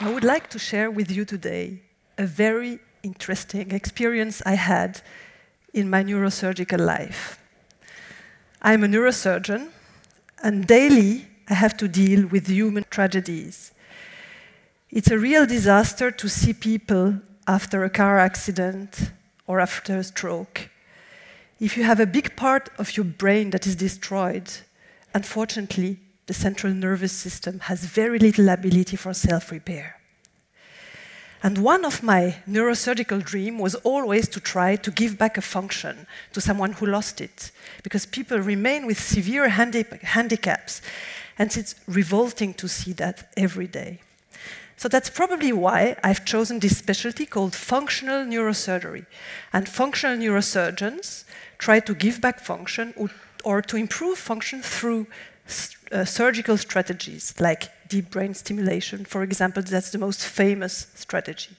I would like to share with you today a very interesting experience I had in my neurosurgical life. I'm a neurosurgeon, and daily I have to deal with human tragedies. It's a real disaster to see people after a car accident or after a stroke. If you have a big part of your brain that is destroyed, unfortunately, the central nervous system has very little ability for self-repair. And one of my neurosurgical dreams was always to try to give back a function to someone who lost it, because people remain with severe handicaps, and it's revolting to see that every day. So that's probably why I've chosen this specialty called functional neurosurgery. And functional neurosurgeons try to give back function or to improve function through surgical strategies, like deep brain stimulation, for example. That's the most famous strategy.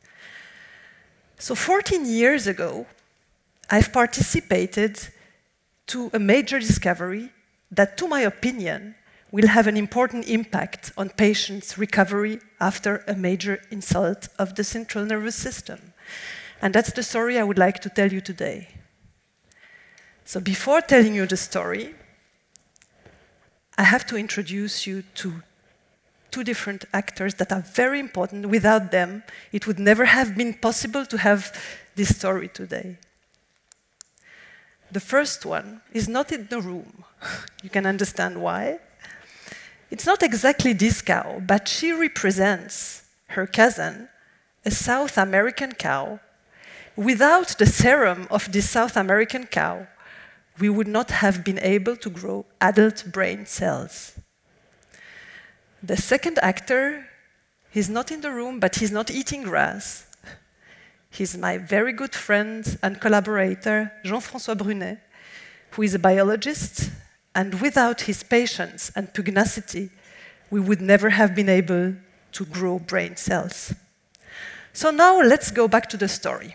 So 14 years ago, I've participated to a major discovery that, to my opinion, will have an important impact on patients' recovery after a major insult of the central nervous system. And that's the story I would like to tell you today. So before telling you the story, I have to introduce you to two different actors that are very important. Without them, it would never have been possible to have this story today. The first one is not in the room. You can understand why. It's not exactly this cow, but she represents her cousin, a South American cow. Without the serum of this South American cow, we would not have been able to grow adult brain cells. The second actor, he's not in the room, but he's not eating grass. He's my very good friend and collaborator, Jean-François Brunet, who is a biologist, and without his patience and pugnacity, we would never have been able to grow brain cells. So now let's go back to the story.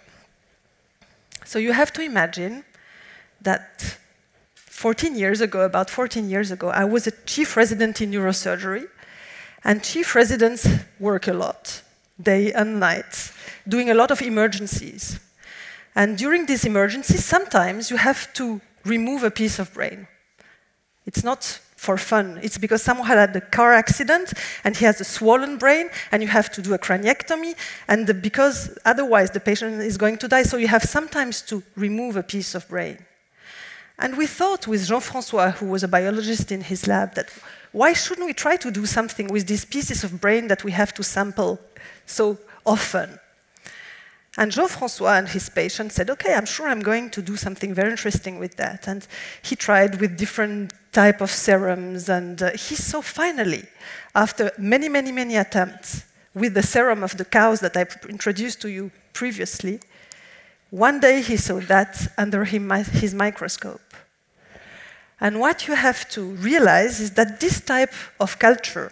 So you have to imagine that 14 years ago, about 14 years ago, I was a chief resident in neurosurgery, and chief residents work a lot, day and night, doing a lot of emergencies. And during these emergencies, sometimes you have to remove a piece of brain. It's not for fun. It's because someone had a car accident and he has a swollen brain and you have to do a craniectomy, and because otherwise the patient is going to die, so you have sometimes to remove a piece of brain. And we thought with Jean-François, who was a biologist in his lab, that why shouldn't we try to do something with these pieces of brain that we have to sample so often? And Jean-François and his patient said, okay, I'm sure I'm going to do something very interesting with that. And he tried with different type of serums, and he saw finally, after many, many, many attempts with the serum of the cows that I introduced to you previously, one day he saw that under his microscope. And what you have to realize is that this type of culture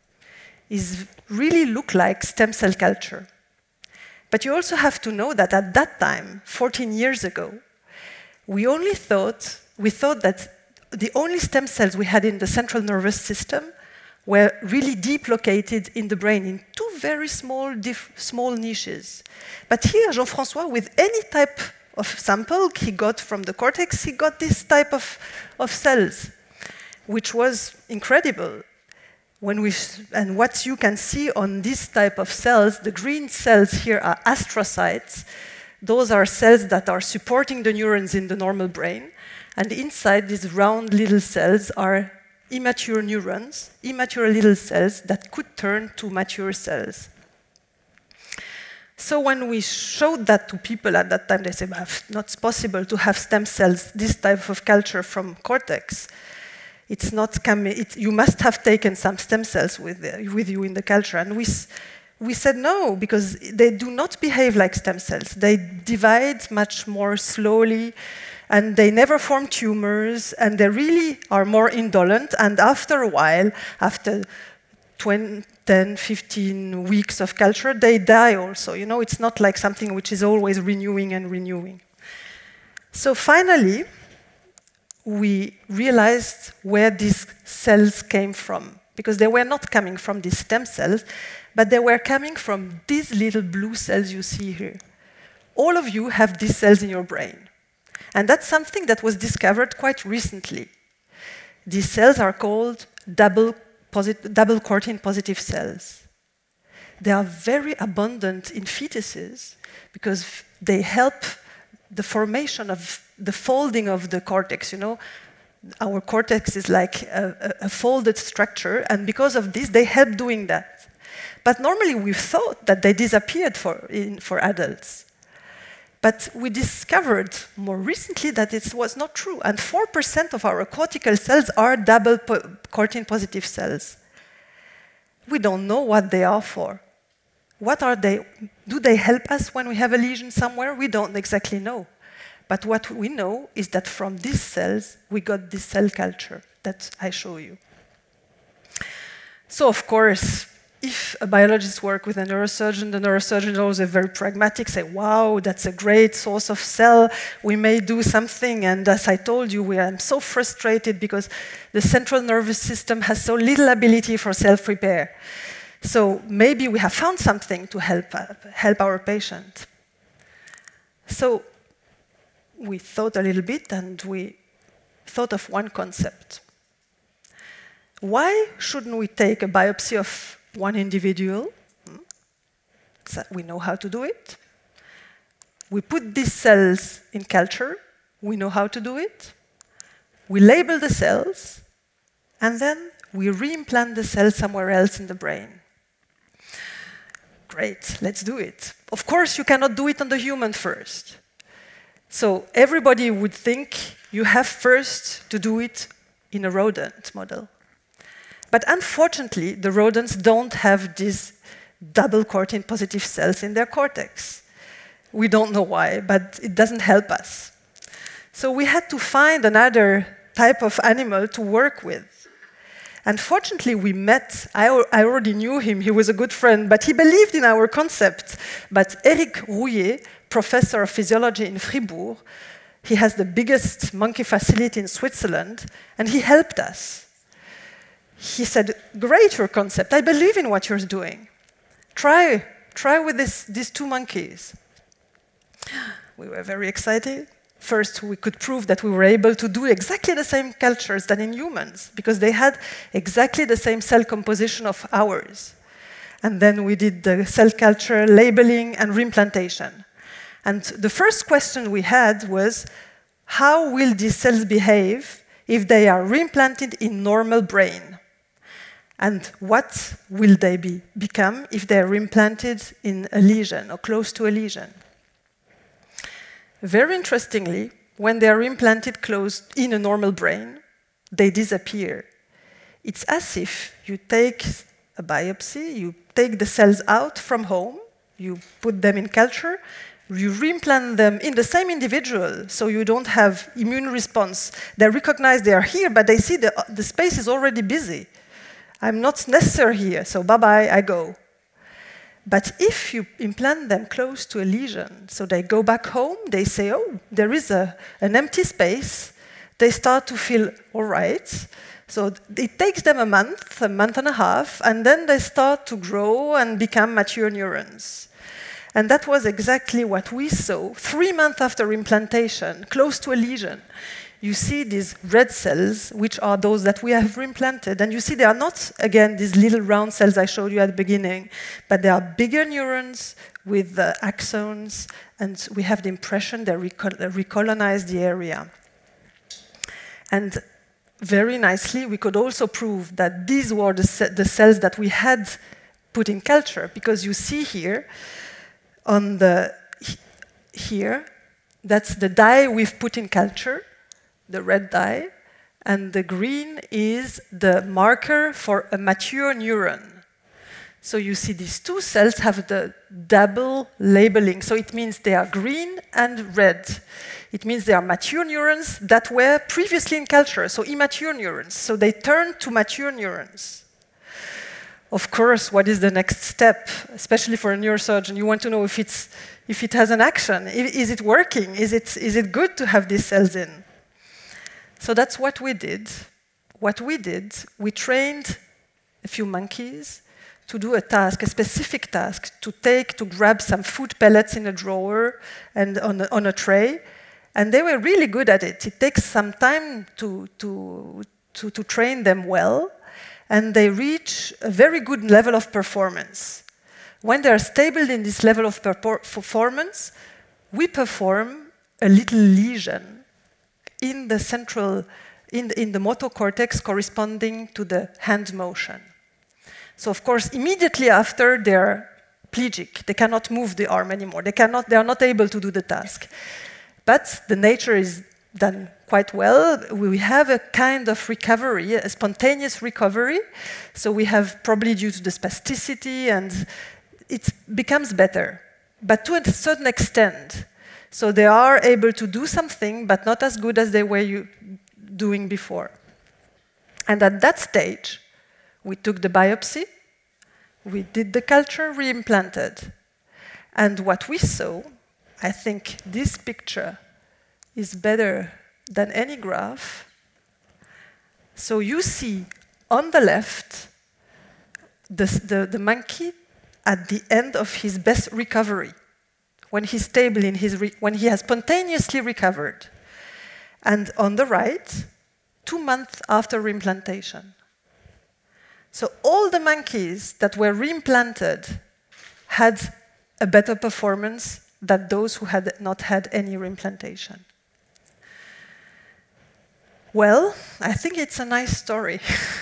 really look like stem cell culture. But you also have to know that at that time, 14 years ago, we thought that the only stem cells we had in the central nervous system were really deep located in the brain, in two very small niches. But here, Jean-François, with any type of sample he got from the cortex, he got this type of cells, which was incredible. And what you can see on this type of cells, the green cells here are astrocytes. Those are cells that are supporting the neurons in the normal brain. And inside these round little cells are immature neurons, immature little cells that could turn to mature cells. So when we showed that to people at that time, they said, well, it's not possible to have stem cells, this type of culture from cortex. It's not coming, you must have taken some stem cells with you in the culture. And we said no, because they do not behave like stem cells. They divide much more slowly, and they never form tumors, and they really are more indolent. And after a while, after 10, 15 weeks of culture, they die also. You know, it's not like something which is always renewing and renewing. So finally, we realized where these cells came from, because they were not coming from these stem cells, but they were coming from these little blue cells you see here. All of you have these cells in your brain. And that's something that was discovered quite recently. These cells are called double cortin positive cells. They are very abundant in fetuses because they help the formation of the folding of the cortex. You know, our cortex is like a folded structure, and because of this, they help doing that. But normally we thought that they disappeared for adults. But we discovered more recently that it was not true, and 4% of our cortical cells are double cortin positive cells. We don't know what they are for. What are they? Do they help us when we have a lesion somewhere? We don't exactly know. But what we know is that from these cells, we got this cell culture that I show you. So, of course, if a biologist works with a neurosurgeon, the neurosurgeon is always very pragmatic, say, wow, that's a great source of cell, we may do something. And as I told you, I'm so frustrated because the central nervous system has so little ability for self-repair. So maybe we have found something to help our patient. So we thought a little bit, and we thought of one concept. Why shouldn't we take a biopsy of one individual? So we know how to do it. We put these cells in culture. We know how to do it. We label the cells, and then we reimplant the cells somewhere else in the brain. Great, let's do it. Of course, you cannot do it on the human first. So everybody would think you have first to do it in a rodent model. But unfortunately, the rodents don't have these double cortin positive cells in their cortex. We don't know why, but it doesn't help us. So we had to find another type of animal to work with. Unfortunately, we met, I already knew him, he was a good friend, but he believed in our concept. But Eric Rouillet, professor of physiology in Fribourg, he has the biggest monkey facility in Switzerland, and he helped us. He said, great, your concept, I believe in what you're doing. Try with these two monkeys. We were very excited. First, we could prove that we were able to do exactly the same cultures than in humans, because they had exactly the same cell composition of ours. And then we did the cell culture, labeling, and reimplantation. And the first question we had was, how will these cells behave if they are reimplanted in normal brain? And what will they become if they are reimplanted in a lesion or close to a lesion? Very interestingly, when they are implanted close in a normal brain, they disappear. It's as if you take a biopsy, you take the cells out from home, you put them in culture, you reimplant them in the same individual, so you don't have immune response. They recognize they are here, but they see the space is already busy. I'm not necessary here, so bye-bye, I go. But if you implant them close to a lesion, so they go back home, they say, oh, there is an empty space, they start to feel all right. So it takes them a month and a half, and then they start to grow and become mature neurons. And that was exactly what we saw 3 months after implantation, close to a lesion. You see these red cells, which are those that we have reimplanted. And you see they are not, again, these little round cells I showed you at the beginning, but they are bigger neurons with axons, and we have the impression they recolonize the area. And very nicely, we could also prove that these were the cells that we had put in culture, because you see here, here, that's the dye we've put in culture, the red dye, and the green is the marker for a mature neuron. So you see these two cells have the double labeling. So it means they are green and red. It means they are mature neurons that were previously in culture, so immature neurons. So they turn to mature neurons. Of course, what is the next step? Especially for a neurosurgeon, you want to know if it has an action. Is it working? Is it good to have these cells in? So that's what we did. We trained a few monkeys to do a task, a specific task, to grab some food pellets in a drawer and on a tray, and they were really good at it. It takes some time to train them well, and they reach a very good level of performance. When they are stable in this level of performance, we perform a little lesion in the central, in the motor cortex corresponding to the hand motion. So of course, immediately after, they're plegic. They cannot move the arm anymore. They are not able to do the task. But the nature is done quite well. We have a kind of recovery, a spontaneous recovery. So we have, probably due to the spasticity, and it becomes better, but to a certain extent. So they are able to do something, but not as good as they were doing before. And at that stage, we took the biopsy, we did the culture, reimplanted. And what we saw, I think this picture is better than any graph. So you see on the left the monkey at the end of his best recovery, when he's stable in when he has spontaneously recovered. And on the right, 2 months after reimplantation. So all the monkeys that were reimplanted had a better performance than those who had not had any reimplantation. Well, I think it's a nice story.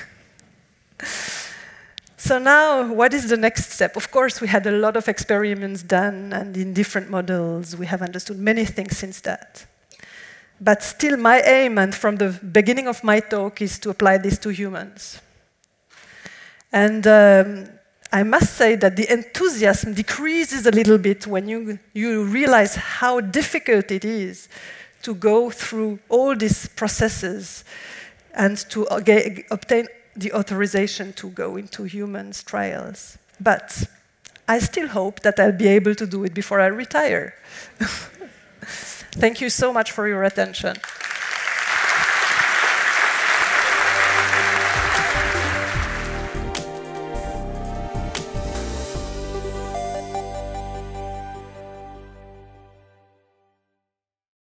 So now, what is the next step? Of course, we had a lot of experiments done, and in different models, we have understood many things since that. But still, my aim, and from the beginning of my talk, is to apply this to humans. And I must say that the enthusiasm decreases a little bit when you realize how difficult it is to go through all these processes and to obtain the authorization to go into humans trials. But I still hope that I'll be able to do it before I retire. Thank you so much for your attention.